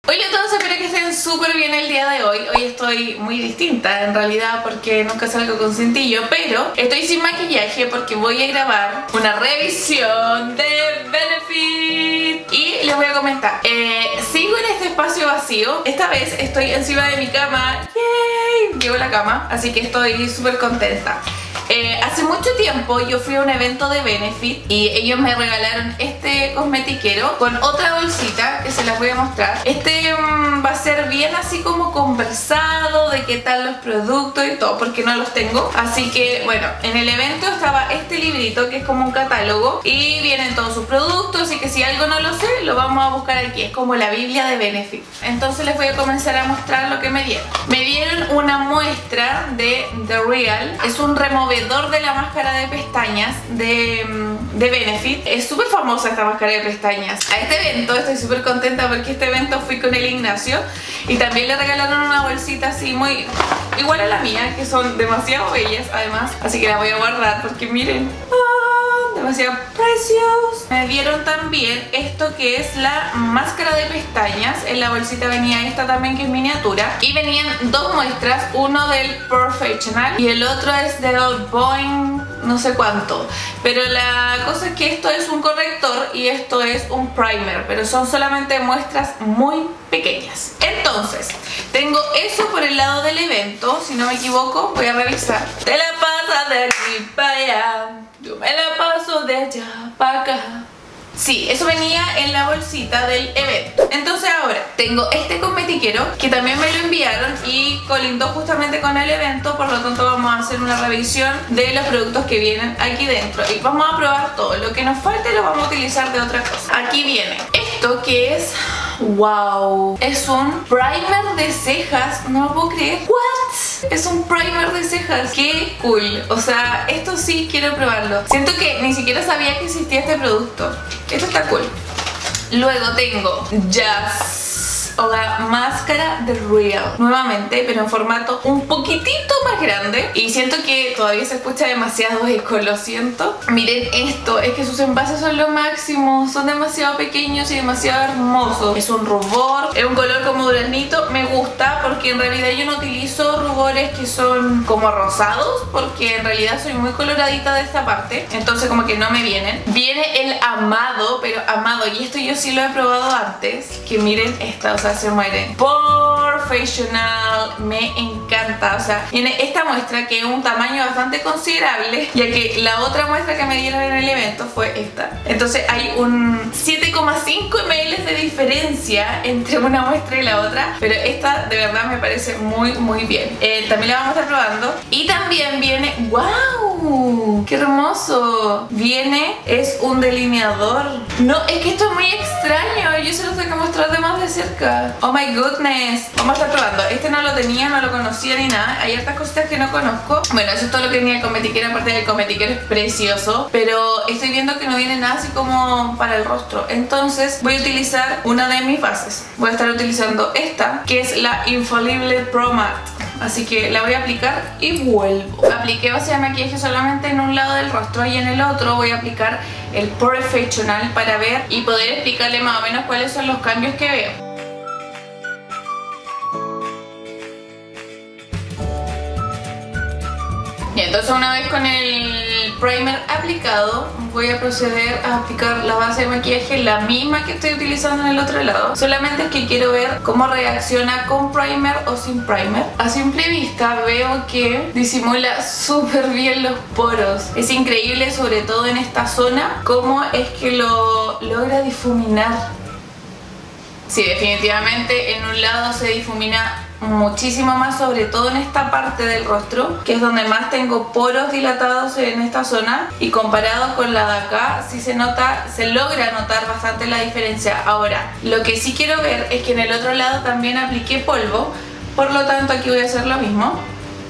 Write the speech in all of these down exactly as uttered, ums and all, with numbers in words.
Hola a todos, espero que estén súper bien el día de hoy. Hoy estoy muy distinta en realidad porque nunca salgo con cintillo, pero estoy sin maquillaje porque voy a grabar una revisión de Benefit. Y les voy a comentar, eh, sigo en este espacio vacío. Esta vez estoy encima de mi cama. ¡Yay! Llego a la cama, así que estoy súper contenta. Eh, hace mucho tiempo yo fui a un evento de Benefit y ellos me regalaron este cosmetiquero con otra bolsita que se las voy a mostrar. Este mmm, va a ser bien así como conversado de qué tal los productos y todo, porque no los tengo. Así que bueno, en el evento estaba este librito que es como un catálogo y vienen todos sus productos, así que si algo no lo sé lo vamos a buscar aquí. Es como la Biblia de Benefit. Entonces les voy a comenzar a mostrar lo que me dieron. Me dieron una muestra de The Real. Es un removedor de la máscara de pestañas de, de Benefit. Es súper famosa esta máscara de pestañas. A este evento estoy súper contenta porque este evento fui con el Ignacio y también le regalaron una bolsita así muy igual a la mía, que son demasiado bellas además, así que la voy a guardar porque miren, ¡ah! Demasiado precios. Me dieron también esto que es la máscara de pestañas. En la bolsita venía esta también que es miniatura y venían dos muestras, uno del Professional y el otro es del Boing no sé cuánto, pero la cosa es que esto es un corrector y esto es un primer, pero son solamente muestras muy pequeñas. Entonces tengo eso por el lado del evento, si no me equivoco, voy a revisar. Te la pasas de aquí para allá, yo me la paso de allá para acá. Sí, eso venía en la bolsita del evento. Entonces ahora tengo este cosmetiquero que también me lo enviaron y colindó justamente con el evento, por lo tanto vamos a hacer una revisión de los productos que vienen aquí dentro y vamos a probar todo. Lo que nos falte lo vamos a utilizar de otra cosa. Aquí viene esto que es... ¡wow! Es un primer de cejas. No lo puedo creer. ¿What? Es un primer de cejas. ¡Qué cool! O sea, esto sí quiero probarlo. Siento que ni siquiera sabía que existía este producto. Esto está cool. Luego tengo Just o la máscara de Real nuevamente, pero en formato un poquitito más grande y siento que todavía se escucha demasiado eco, lo siento. Miren esto, es que sus envases son lo máximo, son demasiado pequeños y demasiado hermosos. Es un rubor, es un color como duraznito, me gusta porque en realidad yo no utilizo rubores que son como rosados porque en realidad soy muy coloradita de esta parte, entonces como que no me vienen. Viene el amado, pero amado, y esto yo sí lo he probado antes, que miren esta, o sea, se mueren. Professional, me encanta. O sea, tiene esta muestra que es un tamaño bastante considerable, ya que la otra muestra que me dieron en el evento fue esta. Entonces hay un siete coma cinco mililitros de diferencia entre una muestra y la otra, pero esta de verdad me parece muy muy bien. Eh, también la vamos a estar probando. Y también viene, ¡wow! ¡Qué hermoso! Viene, es un delineador. No, es que esto es muy extraño, yo se los tengo que mostrar de más de cerca. Oh my goodness. Vamos a estar probando. Este no lo tenía, no lo conocía ni nada. Hay hartas cositas que no conozco. Bueno, eso es todo lo que venía el cosmetiquero. Aparte del cosmetiquero es precioso, pero estoy viendo que no viene nada así como para el rostro. Entonces voy a utilizar una de mis bases. Voy a estar utilizando esta, que es la Infallible Pro Matte. Así que la voy a aplicar y vuelvo. Apliqué base de maquillaje solamente en un lado del rostro y en el otro voy a aplicar el Professional para ver y poder explicarle más o menos cuáles son los cambios que veo. Y entonces una vez con el primer aplicado voy a proceder a aplicar la base de maquillaje, la misma que estoy utilizando en el otro lado. Solamente es que quiero ver cómo reacciona con primer o sin primer. A simple vista veo que disimula súper bien los poros. Es increíble, sobre todo en esta zona, cómo es que lo logra difuminar. Sí, definitivamente en un lado se difumina muchísimo más, sobre todo en esta parte del rostro, que es donde más tengo poros dilatados en esta zona, y comparado con la de acá sí se nota, se logra notar bastante la diferencia. Ahora, lo que sí quiero ver es que en el otro lado también apliqué polvo, por lo tanto aquí voy a hacer lo mismo.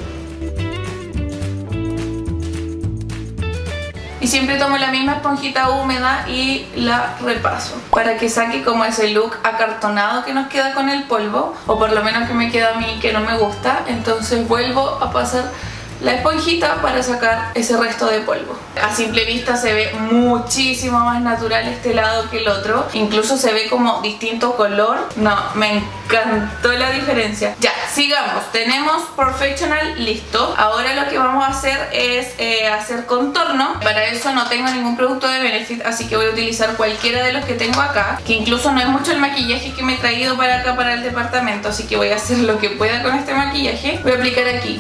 Y siempre tomo la misma esponjita húmeda y la repaso para que saque como ese look acartonado que nos queda con el polvo, o por lo menos que me queda a mí que no me gusta. Entonces vuelvo a pasar la esponjita para sacar ese resto de polvo. A simple vista se ve muchísimo más natural este lado que el otro, incluso se ve como distinto color. No, me encantó la diferencia. Ya, sigamos. Tenemos Professional listo. Ahora lo que vamos a hacer es eh, hacer contorno. Para eso no tengo ningún producto de Benefit, así que voy a utilizar cualquiera de los que tengo acá, que incluso no es mucho el maquillaje que me he traído para acá, para el departamento, así que voy a hacer lo que pueda con este maquillaje. Voy a aplicar aquí.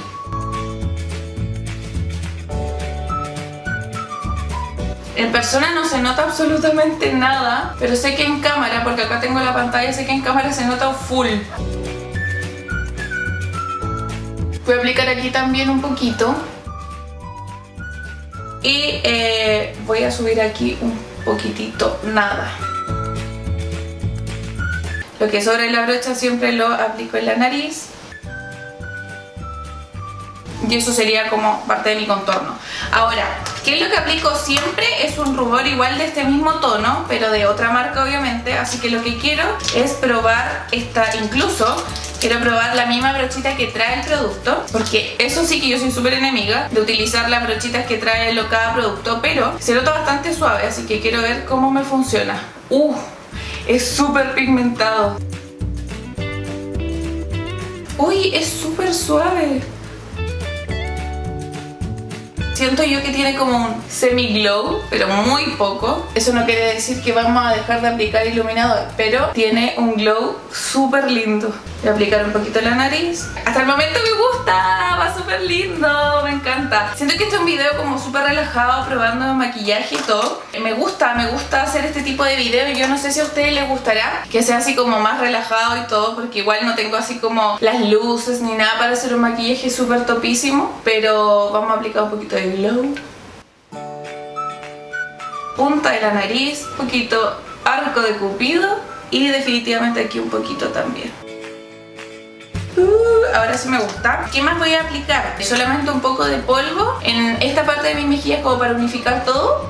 En persona no se nota absolutamente nada, pero sé que en cámara, porque acá tengo la pantalla, sé que en cámara se nota full. Voy a aplicar aquí también un poquito. Y eh, voy a subir aquí un poquitito, nada. Lo que sobra en la brocha siempre lo aplico en la nariz. Y eso sería como parte de mi contorno. Ahora, ¿qué es lo que aplico siempre? Es un rubor igual de este mismo tono, pero de otra marca obviamente. Así que lo que quiero es probar esta, incluso quiero probar la misma brochita que trae el producto, porque eso sí que yo soy súper enemiga de utilizar las brochitas que trae cada producto, pero se nota bastante suave, así que quiero ver cómo me funciona. Uh, es súper pigmentado. Uy, es súper suave. Siento yo que tiene como un semi-glow, pero muy poco. Eso no quiere decir que vamos a dejar de aplicar iluminador, pero tiene un glow súper lindo. Voy a aplicar un poquito en la nariz. Hasta el momento me gusta, va súper lindo, me encanta. Siento que este es un video como súper relajado, probando maquillaje y todo. Me gusta, me gusta hacer este tipo de video. Yo no sé si a ustedes les gustará que sea así como más relajado y todo, porque igual no tengo así como las luces ni nada para hacer un maquillaje súper topísimo. Pero vamos a aplicar un poquito de glow, punta de la nariz, un poquito arco de cupido y definitivamente aquí un poquito también. Uh, ahora sí me gusta. ¿Qué más voy a aplicar? Solamente un poco de polvo en esta parte de mis mejillas como para unificar todo.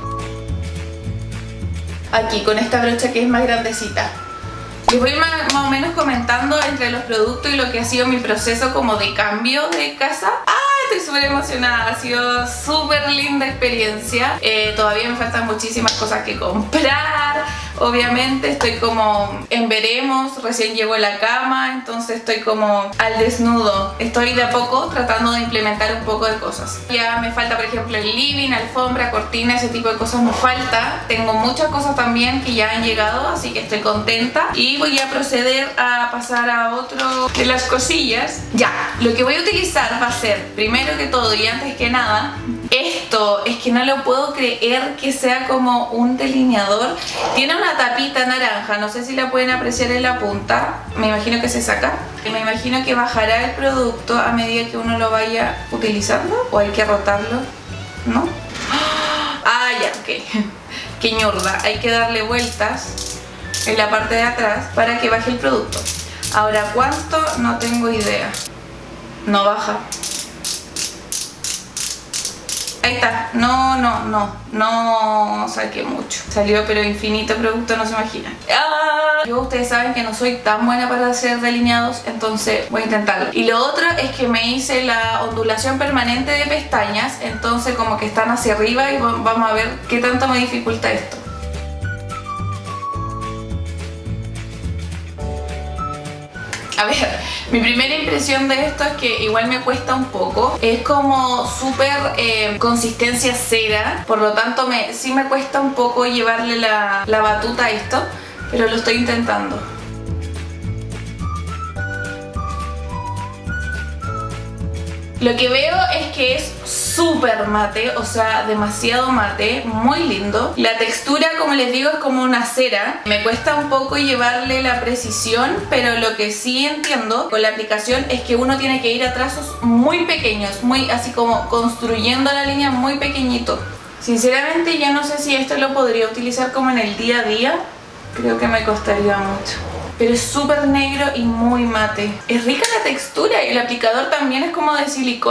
Aquí con esta brocha que es más grandecita. Les voy más, más o menos comentando entre los productos y lo que ha sido mi proceso como de cambio de casa. ¡Ah! Estoy súper emocionada, ha sido súper linda experiencia. Eh, todavía me faltan muchísimas cosas que comprar. Obviamente estoy como en veremos, recién llego a la cama, entonces estoy como al desnudo. Estoy de a poco tratando de implementar un poco de cosas. Ya me falta, por ejemplo, el living, alfombra, cortina, ese tipo de cosas me falta. Tengo muchas cosas también que ya han llegado, así que estoy contenta. Y voy a proceder a pasar a otro de las cosillas. Ya, lo que voy a utilizar va a ser, primero que todo y antes que nada, esto. Es que no lo puedo creer que sea como un delineador. Tiene una tapita naranja, no sé si la pueden apreciar en la punta. Me imagino que se saca. Y me imagino que bajará el producto a medida que uno lo vaya utilizando. O hay que rotarlo, ¿no? Ah, ya, ok. Qué ñurda. Hay que darle vueltas en la parte de atrás para que baje el producto. Ahora, ¿cuánto? No tengo idea. No baja. Ahí está, no, no, no, no saqué mucho. Salió pero infinito producto, no se imaginan. ¡Ah! Yo, ustedes saben que no soy tan buena para hacer delineados, entonces voy a intentarlo. Y lo otro es que me hice la ondulación permanente de pestañas, entonces como que están hacia arriba y vamos a ver qué tanto me dificulta esto. A ver, mi primera impresión de esto es que igual me cuesta un poco. Es como súper eh, consistencia cera, por lo tanto me, sí me cuesta un poco llevarle la, la batuta a esto, pero lo estoy intentando. Lo que veo es que es súper mate, o sea, demasiado mate, muy lindo. La textura, como les digo, es como una cera. Me cuesta un poco llevarle la precisión, pero lo que sí entiendo con la aplicación es que uno tiene que ir a trazos muy pequeños, muy así como construyendo la línea muy pequeñito. Sinceramente yo no sé si esto lo podría utilizar como en el día a día. Creo que me costaría mucho. Pero es súper negro y muy mate. Es rica la textura y el aplicador también es como de silicona,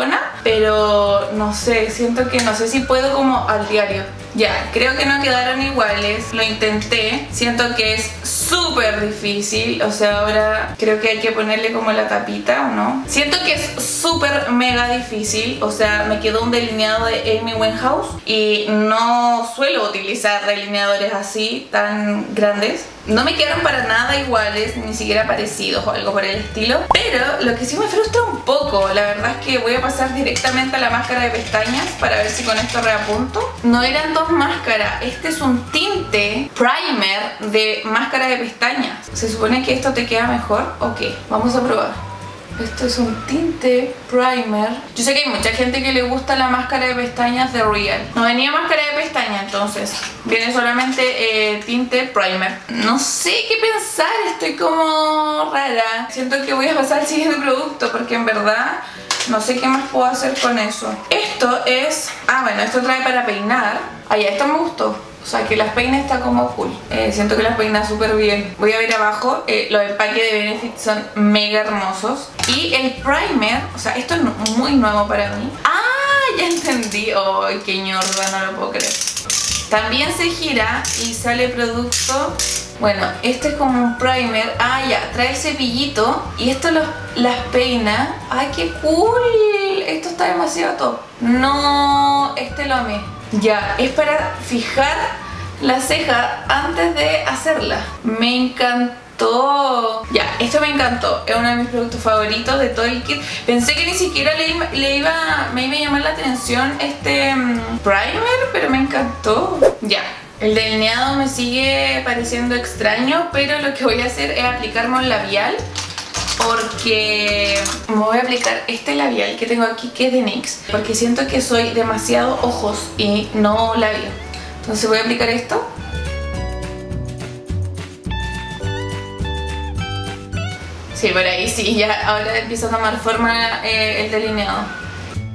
pero no sé, siento que no sé si puedo como al diario. Ya, creo que no quedaron iguales, lo intenté, siento que es súper difícil, o sea, ahora creo que hay que ponerle como la tapita, ¿o no? Siento que es súper mega difícil, o sea, me quedó un delineado de Amy Winehouse y no suelo utilizar delineadores así, tan grandes. No me quedaron para nada iguales, ni siquiera parecidos o algo por el estilo. Pero lo que sí me frustra un poco, la verdad es que voy a pasar directamente a la máscara de pestañas para ver si con esto reapunto. No eran dos máscaras, este es un tinte primer de máscara de pestañas. ¿Se supone que esto te queda mejor o qué? Vamos a probar. Esto es un tinte primer. Yo sé que hay mucha gente que le gusta la máscara de pestañas de Real. No venía máscara de pestañas, entonces viene solamente eh, tinte primer. No sé qué pensar, estoy como rara. Siento que voy a pasar al siguiente producto porque en verdad no sé qué más puedo hacer con eso. Esto es... Ah, bueno, esto trae para peinar. Ah, ya, esto me gustó. O sea, que las peina está como cool. Eh, siento que las peina súper bien. Voy a ver abajo. Eh, los empaques de Benefit son mega hermosos. Y el primer, o sea, esto es muy nuevo para mí. ¡Ah! Ya entendí. ¡Ay, qué ñorda! No lo puedo creer. También se gira y sale producto. Bueno, este es como un primer. Ah, ya, trae el cepillito. Y esto los, las peina. ¡Ay, qué cool! Esto está demasiado top. No, este lo amé. Ya, es para fijar la ceja antes de hacerla. Me encantó. Ya, esto me encantó. Es uno de mis productos favoritos de todo el kit. Pensé que ni siquiera le, le iba, me iba a llamar la atención este um, primer, pero me encantó. Ya, el delineado me sigue pareciendo extraño, pero lo que voy a hacer es aplicarme un labial. Porque me voy a aplicar este labial que tengo aquí, que es de NYX, porque siento que soy demasiado ojos y no labio. Entonces voy a aplicar esto. Sí, por ahí sí, ya ahora empieza a tomar forma eh, el delineado.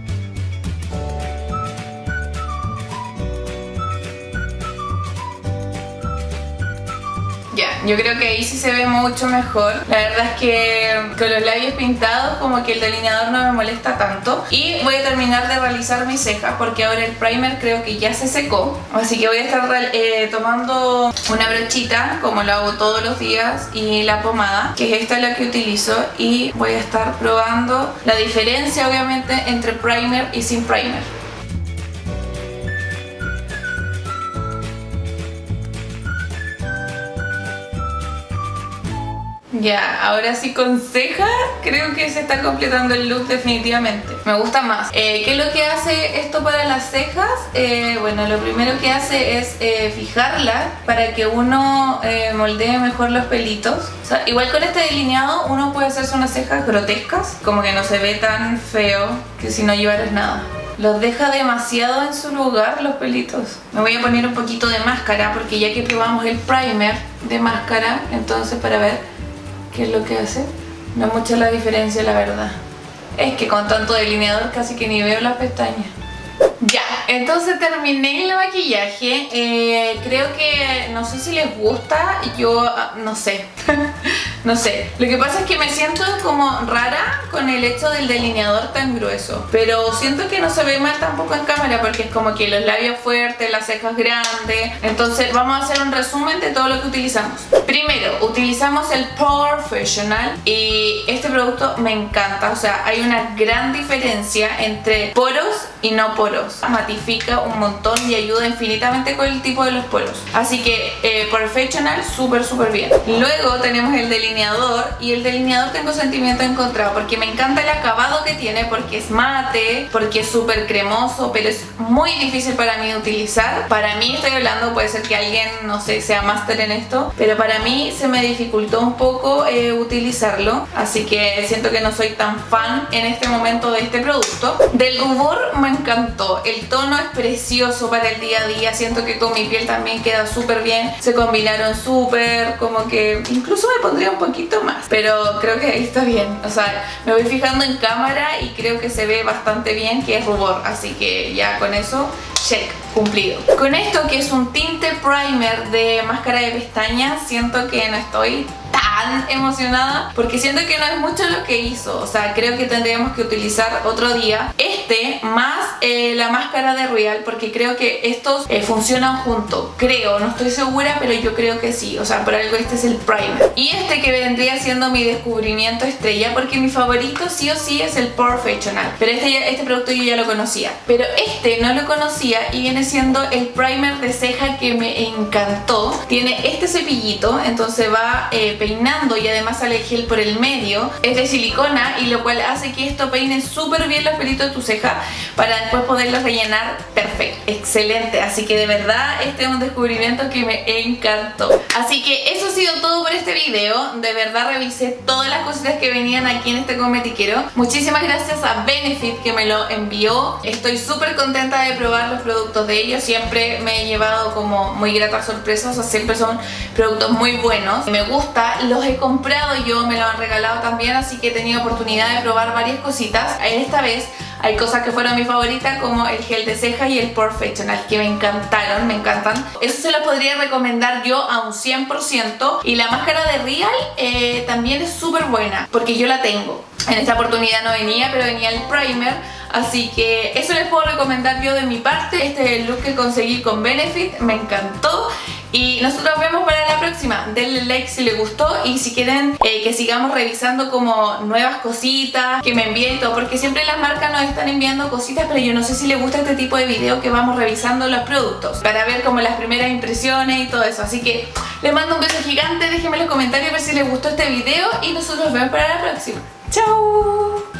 Ya, yo creo que ahí sí se ve mucho mejor. La verdad es que con los labios pintados como que el delineador no me molesta tanto. Y voy a terminar de realizar mis cejas porque ahora el primer creo que ya se secó. Así que voy a estar eh, tomando una brochita como lo hago todos los días y la pomada, que es esta la que utilizo, y voy a estar probando la diferencia obviamente entre primer y sin primer. Ya, ahora sí con cejas creo que se está completando el look definitivamente. Me gusta más. Eh, ¿Qué es lo que hace esto para las cejas? Eh, bueno, lo primero que hace es eh, fijarla para que uno eh, moldee mejor los pelitos. O sea, igual con este delineado uno puede hacerse unas cejas grotescas, como que no se ve tan feo que si no llevaras nada. Los deja demasiado en su lugar los pelitos. Me voy a poner un poquito de máscara porque ya que probamos el primer de máscara, entonces para ver ¿qué es lo que hace? No es mucha la diferencia, la verdad. Es que con tanto delineador casi que ni veo las pestañas. Ya, entonces terminé el maquillaje. eh, Creo que, no sé si les gusta. Yo, no sé. No sé, lo que pasa es que me siento como rara con el hecho del delineador tan grueso, pero siento que no se ve mal tampoco en cámara porque es como que los labios fuertes, las cejas grandes. Entonces vamos a hacer un resumen de todo lo que utilizamos. Primero, utilizamos el Professional y este producto me encanta. O sea, hay una gran diferencia entre poros y no poros. Matifica un montón y ayuda infinitamente con el tipo de los poros. Así que eh, Professional, súper súper bien. Luego tenemos el delineador y el delineador tengo sentimiento encontrado porque me encanta el acabado que tiene, porque es mate, porque es súper cremoso, pero es muy difícil para mí de utilizar. Para mí, estoy hablando, puede ser que alguien, no sé, sea máster en esto, pero para mí se me dificultó un poco eh, utilizarlo, así que siento que no soy tan fan en este momento de este producto. Del rubor me encantó, el tono es precioso para el día a día, siento que con mi piel también queda súper bien, se combinaron súper, como que incluso me pondría un poquito más, pero creo que ahí está bien. O sea, me voy fijando en cámara y creo que se ve bastante bien que es rubor, así que ya con eso, check, cumplido. Con esto que es un tinte primer de máscara de pestañas, siento que no estoy tan emocionada porque siento que no es mucho lo que hizo. O sea, creo que tendríamos que utilizar otro día. Este este más eh, la máscara de Real, porque creo que estos eh, funcionan juntos. Creo, no estoy segura, pero yo creo que sí. O sea, por algo este es el primer. Y este que vendría siendo mi descubrimiento estrella, porque mi favorito sí o sí es el Professional. Pero este, ya, este producto yo ya lo conocía. Pero este no lo conocía y viene siendo el primer de ceja que me encantó. Tiene este cepillito, entonces va eh, peinando y además sale el gel por el medio. Es de silicona y lo cual hace que esto peine súper bien los pelitos de tu ceja para después poderlos rellenar perfecto. Excelente, así que de verdad este es un descubrimiento que me encantó. Así que eso ha sido todo por este video. De verdad revisé todas las cositas que venían aquí en este cosmetiquero. Muchísimas gracias a Benefit que me lo envió. Estoy súper contenta de probar los productos de ellos. Siempre me he llevado como muy gratas sorpresas, o sea, siempre son productos muy buenos. Me gusta, los he comprado yo, me lo han regalado también, así que he tenido oportunidad de probar varias cositas. Esta vez hay cosas que fueron mi favorita, como el gel de ceja y el Professional, que me encantaron, me encantan. Eso se lo podría recomendar yo a un cien por ciento. Y la máscara de Real eh, también es súper buena, porque yo la tengo. En esta oportunidad no venía, pero venía el primer. Así que eso les puedo recomendar yo de mi parte. Este es el look que conseguí con Benefit, me encantó. Y nosotros vemos para la próxima. Denle like si les gustó y si quieren eh, que sigamos revisando como nuevas cositas, que me envíen y todo, porque siempre las marcas nos están enviando cositas, pero yo no sé si les gusta este tipo de video que vamos revisando los productos para ver como las primeras impresiones y todo eso. Así que les mando un beso gigante, déjenme en los comentarios a ver si les gustó este video y nosotros nos vemos para la próxima. ¡Chao!